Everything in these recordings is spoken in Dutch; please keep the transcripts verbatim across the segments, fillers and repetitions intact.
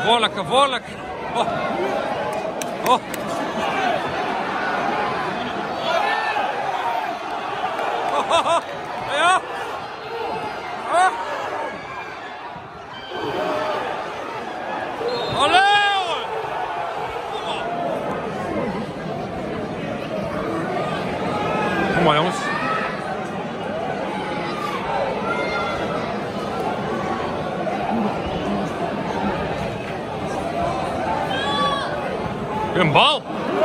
Gevaarlijk, gevaarlijk. Oh. Oh. Oh, oh, oh. Ja. Oh. Allee, hoor. Kom maar, jongens. Een bal.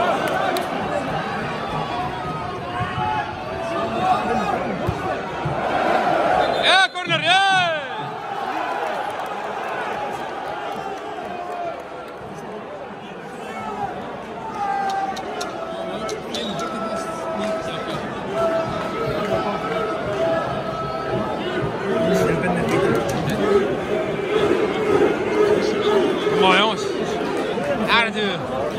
Ja, corner, ja. Kom maar, jongens. Ja, natuurlijk.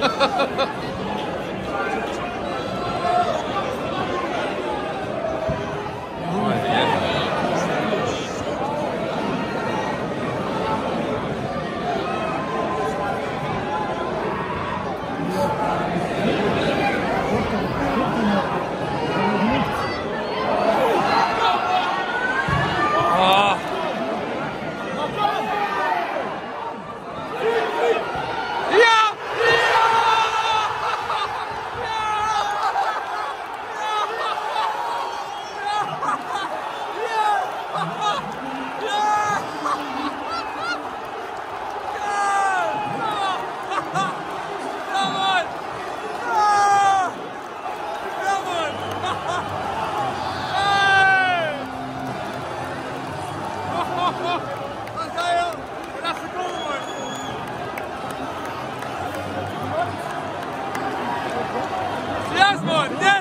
Yes, man! Yes!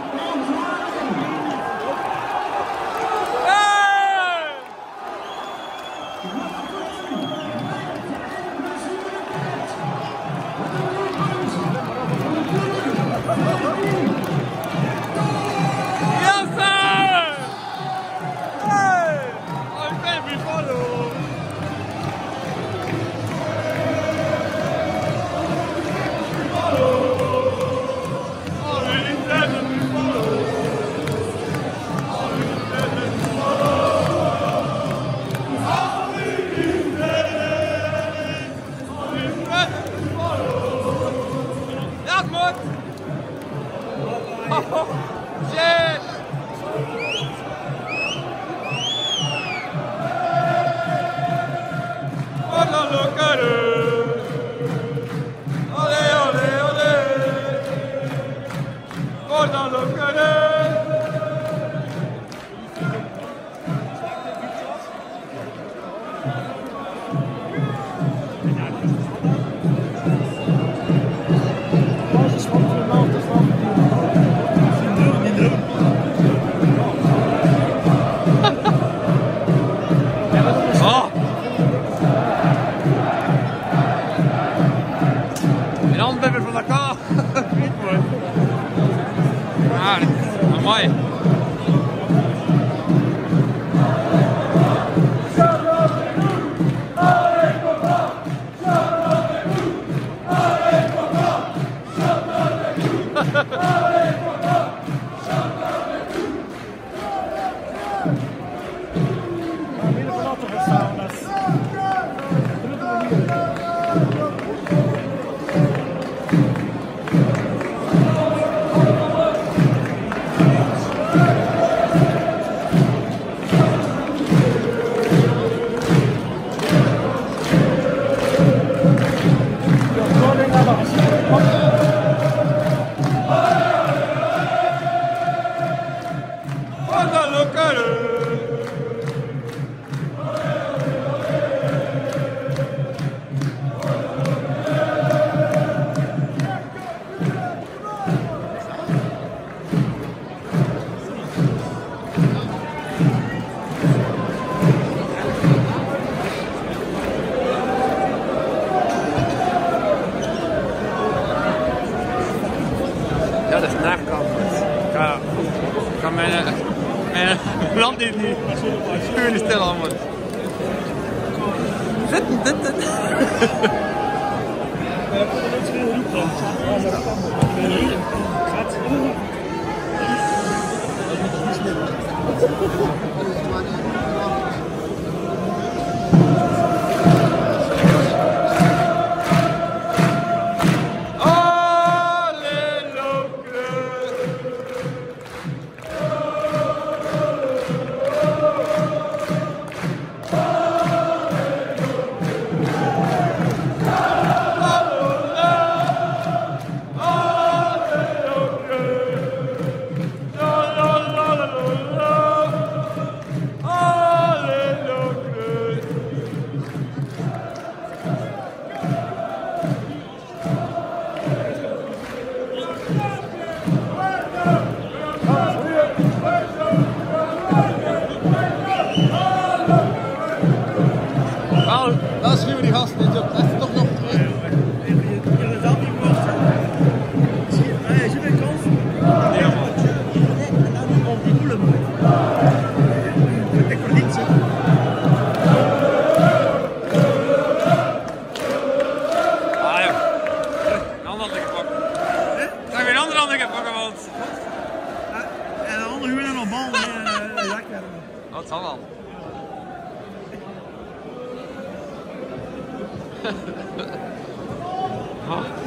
Oh, shit! Hola, locare! Ole, ole, ole! Hola, locare! Van elkaar. Ah, mooi. Ja, dat is nachtkant. Ja, ik kan mijn, mijn land niet niet schuren stil aan. Zitten, dit, dit. Dat is nu die gasten niet op. Echt toch nog terug. Je dat niet wachten. Je ziet een kans. Ja, man. En dan die op die boelen. Ik word niet zo. Ah ja. Een ander had ik gepakt. Ik heb weer een ander had ik gepakt, want... En een ander huur dan nog bal. Wat zal dan? Huh?